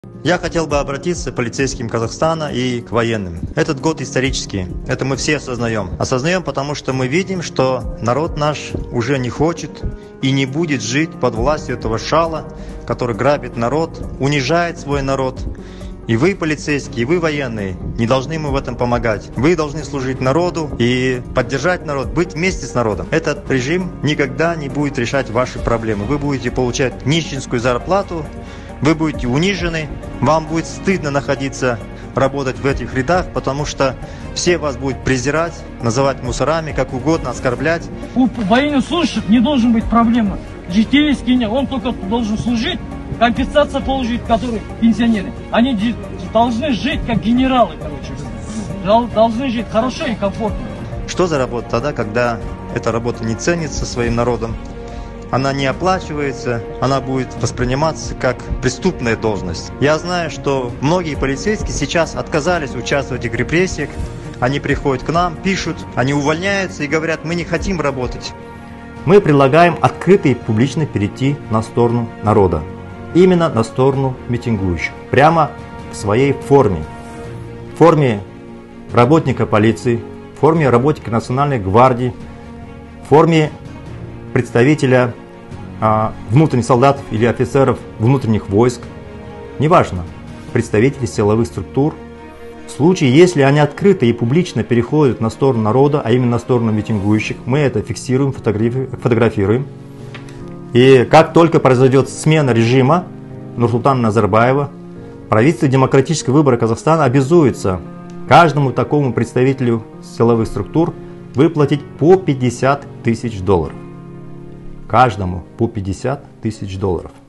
Я хотел бы обратиться к полицейским Казахстана и к военным. Этот год исторический, это мы все осознаем. Осознаем, потому что мы видим, что народ наш уже не хочет и не будет жить под властью этого шала, который грабит народ, унижает свой народ. И вы, полицейские, и вы, военные, не должны ему в этом помогать. Вы должны служить народу и поддержать народ, быть вместе с народом. Этот режим никогда не будет решать ваши проблемы. Вы будете получать нищенскую зарплату, вы будете унижены, вам будет стыдно находиться, работать в этих рядах, потому что все вас будут презирать, называть мусорами, как угодно, оскорблять. У военнослужащих не должен быть проблемы. Житейский, он только должен служить, компенсация получить, которые пенсионеры. Они должны жить как генералы, должны жить хорошо и комфортно. Что за работа тогда, когда эта работа не ценится своим народом? Она не оплачивается, она будет восприниматься как преступная должность. Я знаю, что многие полицейские сейчас отказались участвовать в этих репрессиях. Они приходят к нам, пишут, они увольняются и говорят: мы не хотим работать. Мы предлагаем открыто и публично перейти на сторону народа. Именно на сторону митингующих. Прямо в своей форме. В форме работника полиции, в форме работника Национальной гвардии, в форме представителя внутренних солдатов или офицеров внутренних войск, неважно, представителей силовых структур. В случае, если они открыто и публично переходят на сторону народа, а именно на сторону митингующих, мы это фиксируем, фотографируем. И как только произойдет смена режима Нурсултана Назарбаева, правительство демократического выбора Казахстана обязуется каждому такому представителю силовых структур выплатить по $50 000. Каждому по $50 000.